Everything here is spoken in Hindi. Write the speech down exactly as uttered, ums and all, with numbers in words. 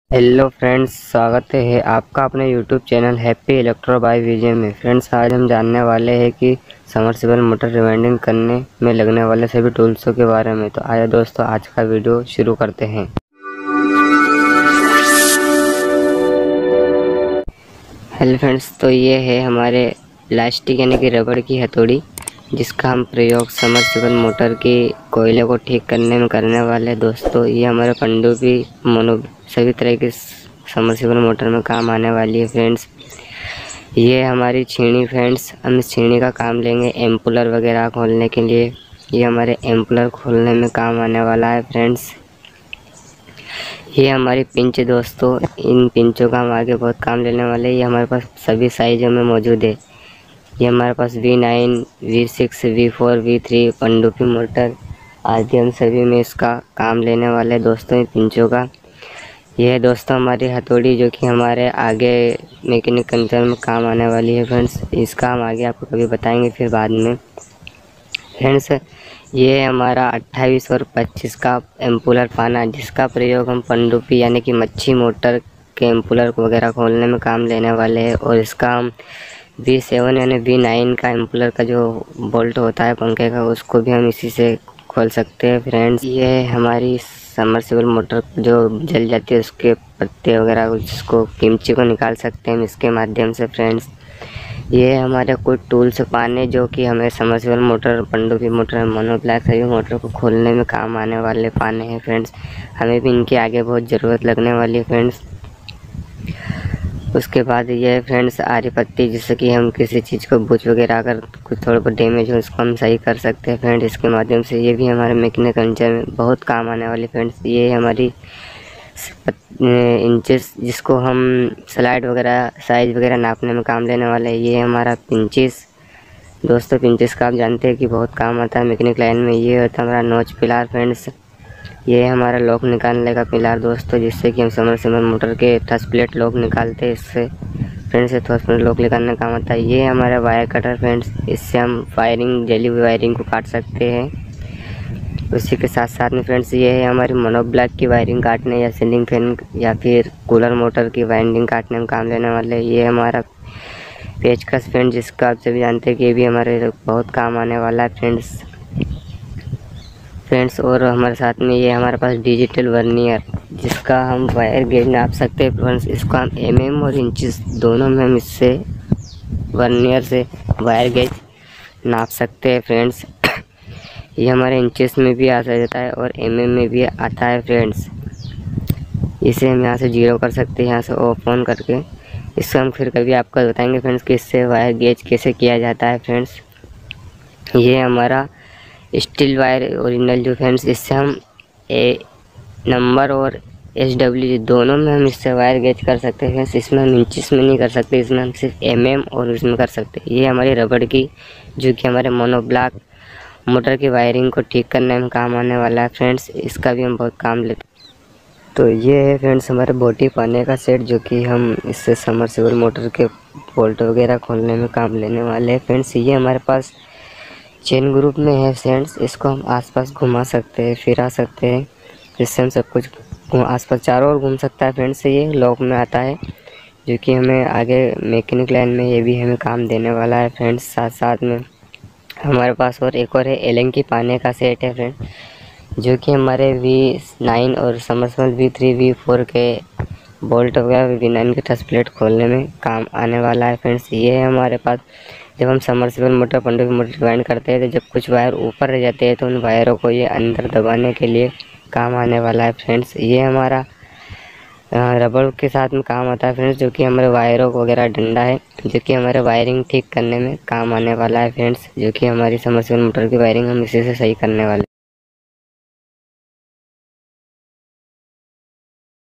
हेलो फ्रेंड्स, स्वागत है आपका अपने YouTube channel happy electro by Vijay में। फ्रेंड्स, आज हम जानने वाले हैं कि समर्सिबल मोटर रिवाइंडिंग करने में लगने वाले सभी टूल्सों के बारे में। तो आइए दोस्तों, आज का वीडियो शुरू करते हैं। हेलो फ्रेंड्स, तो ये है हमारे इलास्टिक यानी कि रबड़ की हथौड़ी, जिसका हम प्रयोग समर्सिबल मोटर की कोयले को ठीक करने में करने वाले दोस्तों। ये हमारे पनडुब्बी मोनो सभी तरह के समर्सिबल मोटर में काम आने वाली है फ्रेंड्स। ये हमारी छीनी फ्रेंड्स, हम इस छीनी का काम लेंगे एम्पुलर वगैरह खोलने के लिए। ये हमारे एम्पुलर खोलने में काम आने वाला है फ्रेंड्स। ये हमारी पिंच दोस्तों, इन पिंचों का हम आगे बहुत काम लेने वाले हैं। ये हमारे पास सभी साइजों में मौजूद है। ये हमारे पास V nine, V six, V four, V three पनडुब्बी मोटर आदि हम सभी में इसका काम लेने वाले हैं दोस्तों, इन पिंचों का। यह है दोस्तों हमारी हथौड़ी, जो कि हमारे आगे मैकेनिक कंट्रोल में काम आने वाली है फ्रेंड्स। इसका हम आगे आपको कभी बताएंगे फिर बाद में फ्रेंड्स। ये हमारा अट्ठाईस और पच्चीस का एम्पुलर पाना, जिसका प्रयोग हम पनडुब्बी यानी कि मच्छी मोटर के एम्पुलर वगैरह खोलने में काम लेने वाले हैं। और इसका हम वी सेवन यानी वी नाइन का एम्पुलर का जो बोल्ट होता है पंखे का, उसको भी हम इसी से खोल सकते हैं फ्रेंड्स। ये हमारी समर्सिबल मोटर जो जल जाती है उसके पत्ते वगैरह, जिसको किमची को निकाल सकते हैं हम इसके माध्यम से फ्रेंड्स। ये हमारे कुछ टूल्स पाने, जो कि हमें समर्सिबल मोटर, पनडुब्बी मोटर, मोनोब्लॉक सभी मोटर को खोलने में काम आने वाले पाने हैं फ्रेंड्स। हमें भी इनकी आगे बहुत ज़रूरत लगने वाली है फ्रेंड्स। उसके बाद ये है फ्रेंड्स आरी पत्ती, जिससे कि हम किसी चीज़ को बुच वगैरह अगर कुछ थोड़ा बहुत डैमेज हो उसको हम सही कर सकते हैं फ्रेंड्स इसके माध्यम से। ये भी हमारे मैकेनिक कंचर में बहुत काम आने वाली फ्रेंड्स। ये हमारी इंचेस, जिसको हम स्लाइड वगैरह साइज वगैरह नापने में काम लेने वाले हैं। ये हमारा पिंचिस दोस्तों, पिंचिस का आप जानते हैं कि बहुत काम आता है मैकेनिक लाइन में। ये होता है हमारा नोच पिलार फ्रेंड्स। ये हमारा लॉक निकालने का पिलार दोस्तों, जिससे कि हम समर्सिबल मोटर के थ्रस्ट प्लेट लॉक निकालते हैं इससे फ्रेंड्स। से थ्रस्ट प्लेट लॉक निकालने का काम आता है। ये हमारा वायर कटर फ्रेंड्स, इससे हम वायरिंग, जली हुई वायरिंग को काट सकते हैं। उसी के साथ साथ में फ्रेंड्स ये है हमारी मोनोब्लॉक की वायरिंग काटने, या सीलिंग फैन या फिर कूलर मोटर की वायरिंग काटने में काम लेने वाले। ये हमारा पेचकस फ्रेंड्स, जिसका आप सभी जानते हैं कि ये भी हमारे बहुत काम आने वाला है फ्रेंड्स फ्रेंड्स और हमारे साथ में ये हमारे पास डिजिटल वर्नियर, जिसका हम वायर गेज नाप सकते हैं फ्रेंड्स। इसको हम एम एम और इंचेस दोनों में हम इससे वर्नियर से वायर गेज नाप सकते हैं फ्रेंड्स। ये हमारे इंचेस में भी आ जाता है और एम एम में भी आता है फ्रेंड्स। इसे हम यहाँ से जीरो कर सकते हैं, यहाँ से ऑफ ऑन करके। इसको हम फिर कभी आपको बताएंगे फ्रेंड्स कि इससे वायर गेज कैसे किया जाता है फ्रेंड्स। ये हमारा स्टील वायर ओरिजिनल जो फ्रेंड्स, इससे हम ए नंबर और एस डब्ल्यू दोनों में हम इससे वायर गेज कर सकते हैं फ्रेंड्स। इसमें हम इंचेस में नहीं कर सकते, इसमें हम सिर्फ एम एम और इसमें कर सकते हैं। ये हमारी रबड़ की, जो कि हमारे मोनोब्लॉक मोटर की वायरिंग को ठीक करने में काम आने वाला है फ्रेंड्स। इसका भी हम बहुत काम लेते हैं। तो ये है फ्रेंड्स हमारे बोटी पाने का सेट, जो कि हम इससे समर्सिबल मोटर के बोल्ट वगैरह खोलने में काम लेने वाले हैं फ्रेंड्स। ये हमारे पास चेन ग्रुप में है फ्रेंड्स। इसको हम आसपास घुमा सकते हैं, फिरा सकते हैं, जिससे हम सब कुछ आसपास चारों ओर घूम सकता है फ्रेंड्स। ये लॉक में आता है, जो कि हमें आगे मैकेनिक लाइन में ये भी हमें काम देने वाला है फ्रेंड्स। साथ साथ में हमारे पास और एक और है एलेंग की पाने का सेट है फ्रेंड, जो कि हमारे वी नाइन और submersible V three, V four के बोल्ट वगैरह, वी नाइन के थ्रस्ट प्लेट खोलने में काम आने वाला है फ्रेंड्स। ये है हमारे पास, जब हम समर्सिबल मोटर, पनडुब्बी मोटर रिवाइंड करते हैं तो जब कुछ वायर ऊपर रह जाते हैं तो उन वायरों को ये अंदर दबाने के लिए काम आने वाला है फ्रेंड्स। ये हमारा रबड़ के साथ में काम आता है फ्रेंड्स, जो कि हमारे वायरों वगैरह डंडा है, जो कि हमारे वायरिंग ठीक करने में काम आने वाला है फ्रेंड्स। जो कि हमारी समर्सिबल मोटर की वायरिंग हम इसी से सही करने वाले